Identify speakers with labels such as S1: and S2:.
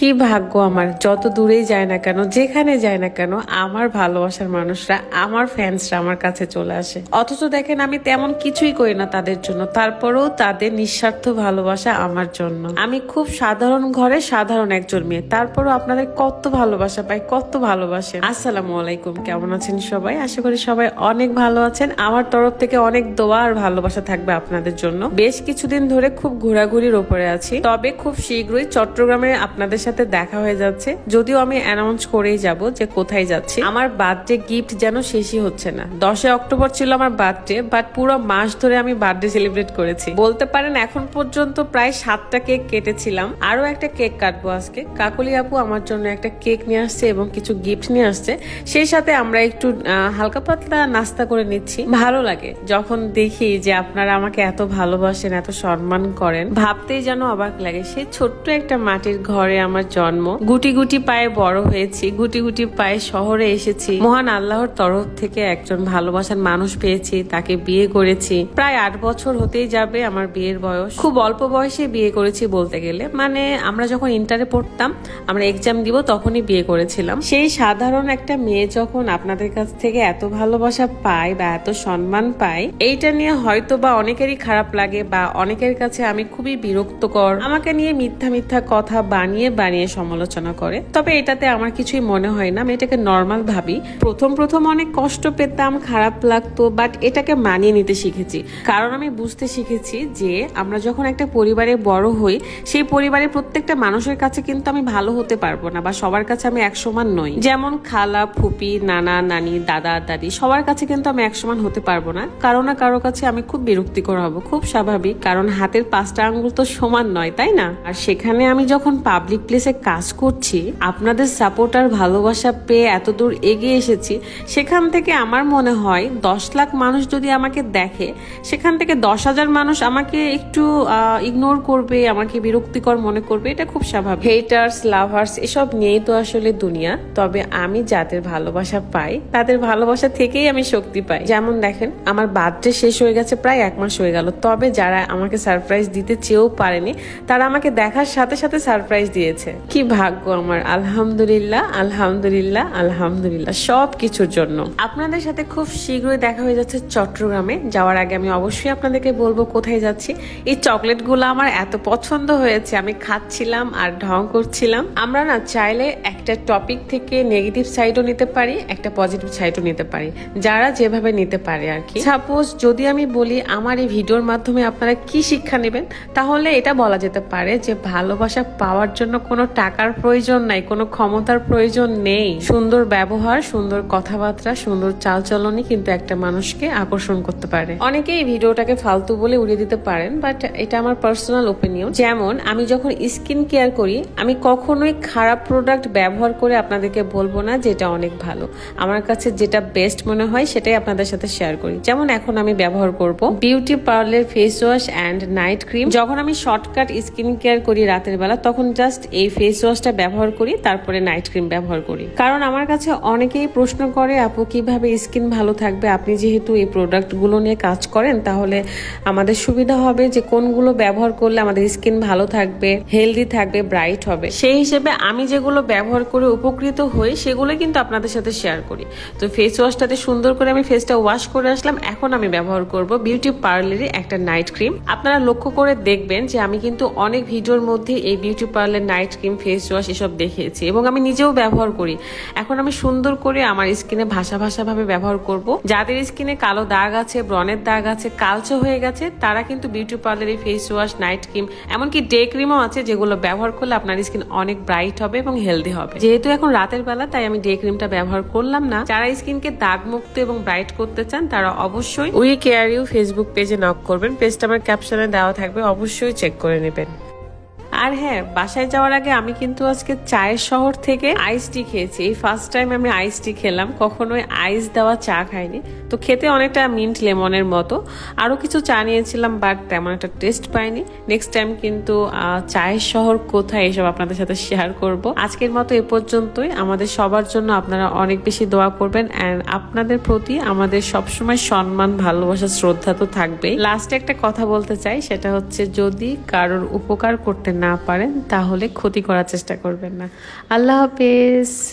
S1: কি ভাগ্য আমার, যত দূরেই যায় না কেন, যেখানে যায় না কেন, আমার ভালোবাসার মানুষরা, আমার ফ্যান্সরা আমার কাছে চলে আসে। অথচ দেখেন আমি তেমন কিছুই করি না তাদের জন্য, তারপরেও তাদের নিঃস্বার্থ ভালোবাসা আমার জন্য। আমি খুব সাধারণ ঘরে সাধারণ একজন মেয়ে, তারপরও আপনাদের কত ভালোবাসা পাই, কত ভালোবাসেন। আসসালামু আলাইকুম, কেমন আছেন সবাই? আশা করি সবাই অনেক ভালো আছেন। আমার তরফ থেকে অনেক দোয়া আর ভালোবাসা থাকবে আপনাদের জন্য। বেশ কিছুদিন ধরে খুব ঘোরাঘুরির ওপরে আছি, তবে খুব শীঘ্রই চট্টগ্রামে আপনাদের সাথে দেখা হয়ে যাচ্ছে। যদিও আমি অ্যানাউন্স করেই যাব যে কোথায় যাচ্ছি। আমার বার্থডে গিফট যেন শেষই হচ্ছে না। 10 অক্টোবর ছিল আমার বার্থডে, বাট পুরো মাস ধরে আমি বার্থডে সেলিব্রেট করেছি। বলতে পারেন এখন পর্যন্ত প্রায় 7টা কেক কেটেছিলাম, আরো একটা কেক কাটবো আজকে। কাকলি আপু আমার জন্য একটা কেক নিয়ে আসছে এবং কিছু গিফট নিয়ে আসছে। সেই সাথে আমরা একটু হালকা পাতলা নাস্তা করে নিচ্ছি। ভালো লাগে যখন দেখি যে আপনারা আমাকে এত ভালোবাসেন, এত সম্মান করেন, ভাবতেই যেন অবাক লাগে। সেই ছোট্ট একটা মাটির ঘরে আমার জন্ম, গুটি গুটি পায়ে বড় হয়েছি, গুটি গুটি পায়ে শহরে এসেছি। মহান আল্লাহর তরফ থেকে একজন ভালোবাসার মানুষ পেয়েছি, তাকে বিয়ে করেছি। প্রায় 8 বছর হতেই যাবে আমার বিয়ের বয়স। খুব অল্প বয়সে বিয়ে করেছি বলতে গেলে, মানে আমরা যখন ইন্টারে পড়তাম, আমরা এক্সাম দিব তখনই বিয়ে করেছিলাম। সেই সাধারণ একটা মেয়ে যখন আপনাদের কাছ থেকে এত ভালোবাসা পায় বা এত সম্মান পায়, এইটা নিয়ে হয়তো বা অনেকেরই খারাপ লাগে বা অনেকের কাছে আমি খুবই বিরক্তকর, আমাকে নিয়ে মিথ্যা মিথ্যা কথা বানিয়ে বানিয়ে সমালোচনা করে। তবে এটাতে আমার কিছুই মনে হয় না, আমি এটাকে নর্মাল ভাবি। প্রথম অনেক কষ্ট পেতাম, খারাপ লাগতো, বাট এটাকে মানিয়ে নিতে শিখেছি। কারণ আমি বুঝতে শিখেছি যে আমরা যখন একটা পরিবারে বড় হই, সেই পরিবারের প্রত্যেকটা মানুষের কাছে কিন্তু আমি ভালো হতে পারবো না, বা সবার কাছে আমি এক সমান নই। যেমন খালা, ফুপি, নানা, নানি, দাদা, দাদি, সবার কাছে কিন্তু আমি এক সমান হতে পারবো না। কারো না কারো কাছে আমি খুব বিরক্তিকর হব, খুব স্বাভাবিক। কারণ হাতের 5টা আঙ্গুল তো সমান নয়, তাই না? আর সেখানে আমি যখন পাবলিক প্লেসে কাজ করছি, আপনাদের সাপোর্ট আর ভালোবাসা পেয়ে এত দূর এগিয়ে এসেছি, সেখান থেকে আমার মনে হয় 10 লাখ মানুষ যদি আমাকে দেখে, সেখান থেকে 10,000 মানুষ আমাকে একটু ইগনোর করবে, আমাকে বিরক্তিকর মনে করবে। এটা খুব স্বাভাবিক। হেটার্স, লাভার্স এসব নিয়েই তো আসলে দুনিয়া। তবে আমি যাদের ভালোবাসা পাই, তাদের ভালোবাসা থেকেই আমি শক্তি পাই। যেমন দেখেন, আমার বার্থডে শেষ হয়ে গেছে, প্রায় 1 মাস হয়ে গেল। তবে যারা আমাকে সারপ্রাইজ দিতে চেয়েও পারেনি, তারা আমাকে দেখার সাথে সাথে সারপ্রাইজ দিয়েছে। কি ভাগ্য আমার! আলহামদুলিল্লাহ, আলহামদুলিল্লাহ, আলহামদুলিল্লাহ সব কিছুর জন্য। আপনাদের সাথে খুব শীঘ্রই দেখা হয়ে যাচ্ছে চট্টগ্রামে। যাওয়ার আগে আমি অবশ্যই আপনাদেরকে বলবো কোথায় যাচ্ছি। এই চকলেটগুলো আমার এত পছন্দ হয়েছে, আমি খাচ্ছিলাম আর ঢং করছিলাম। আমরা না চাইলে একটা টপিক থেকে নেগেটিভ সাইডও নিতে পারি, একটা পজিটিভ সাইডও নিতে পারি, যারা যেভাবে নিতে পারে আর কি। সাপোজ যদি আমি বলি আমার এই ভিডিওর মাধ্যমে আপনারা কি শিক্ষা নেবেন, তাহলে এটা বলা যেতে পারে যে ভালোবাসা পাওয়ার জন্য কোনো টাকার প্রয়োজন নাই, কোনো ক্ষমতার প্রয়োজন নেই। সুন্দর ব্যবহার, সুন্দর কথাবার্তা, সুন্দর চালচলনই কিন্তু একটা মানুষকে আকর্ষণ করতে পারে। অনেকে এই ভিডিওটাকে ফালতু বলে উড়িয়ে দিতে পারেন, বাট এটা আমার পার্সোনাল ওপিনিয়ন। যেমন আমি যখন স্কিন কেয়ার করি, আমি কখনোই খারাপ প্রোডাক্ট ব্যবহার করে আপনাদেরকে বলবো না যে এটা অনেক ভালো। আমার কাছে যেটা বেস্ট মনে হয় সেটাই আপনাদের সাথে শেয়ার করি। যেমন এখন আমি ব্যবহার করব beauty parlour face wash and night cream. যখন আমি শর্টকাট স্কিন কেয়ার করি রাতের বেলা, তখন জাস্ট এই ফেস ওয়াশটা ব্যবহার করি, তারপরে নাইট ক্রিম ব্যবহার করি। কারণ আমার কাছে অনেকেই প্রশ্ন করে, আপু কিভাবে স্কিন ভালো থাকবে? আপনি যেহেতু এই প্রোডাক্টগুলো নিয়ে কাজ করেন, তাহলে আমাদের সুবিধা হবে যে কোনগুলো ব্যবহার করলে আমাদের স্কিন ভালো থাকবে, হেলদি থাকবে, ব্রাইট হবে। সেই হিসেবে আমি যেগুলো ব্যবহার করে উপকৃত হই, সেগুলো কিন্তু আপনাদের সাথে শেয়ার করি। তো ফেস ওয়াশটাতে সুন্দর করে আমি ফেসটা ওয়াশ করে আসলাম। এখন আমি ব্যবহার করব বিউটি পার্লারের একটা নাইট ক্রিম। আপনারা লক্ষ্য করে দেখবেন যে আমি কিন্তু অনেক ভিডিওর মধ্যে এই beauty parlour night cream, face wash এসব দেখিয়েছি এবং আমি নিজেও ব্যবহার করি। এখন আমি সুন্দর করে আমার স্কিনে ভাষা ভাবে ব্যবহার করব। যাদের স্কিনে কালো দাগ আছে, ব্রণের দাগ আছে, কালচে হয়ে গেছে, তারা কিন্তু বিউটি পার্লারের ফেস ওয়াশ, নাইট ক্রিম, এমনকি ডে ক্রিমও আছে, যেগুলো ব্যবহার করলে আপনার স্কিন অনেক ব্রাইট হবে এবং হেলদি হবে। যেহেতু এখন রাতের বেলা, তাই আমি ডে ক্রিমটা ব্যবহার করলাম না। যারা স্কিনকে দাগ মুক্ত এবং ব্রাইট করতে চান, তারা অবশ্যই উই কেয়ার ইউ ফেসবুক পেজে নক করবেন। পেজটা আমার ক্যাপশনে দেওয়া থাকবে, অবশ্যই চেক করে নেবেন। আর হ্যাঁ, বাসায় যাওয়ার আগে আমি কিন্তু আজকে চায়ের শহর থেকে আইস টি খেয়েছি। এই ফার্স্ট টাইম আমি আইস টি খেলাম, কখনোই আইস দেওয়া চা খাইনি। তো খেতে অনেকটা মিন্ট লেমনের মতো। আরো কিছু চা নিয়েছিলাম, বাট তেমন একটা টেস্ট পাইনি। নেক্সট টাইম কিন্তু চায়ের শহর কোথায়, এসব আপনাদের সাথে শেয়ার করব। আজকের মতো এ পর্যন্তই। আমাদের সবার জন্য আপনারা অনেক বেশি দোয়া করবেন, এন্ড আপনাদের প্রতি আমাদের সবসময় সম্মান, ভালোবাসা, শ্রদ্ধা তো থাকবেই। লাস্টে একটা কথা বলতে চাই, সেটা হচ্ছে যদি কারোর উপকার করতে না না পারেন তাহলে ক্ষতি করার চেষ্টা করবেন না। আল্লাহ হাফেজ।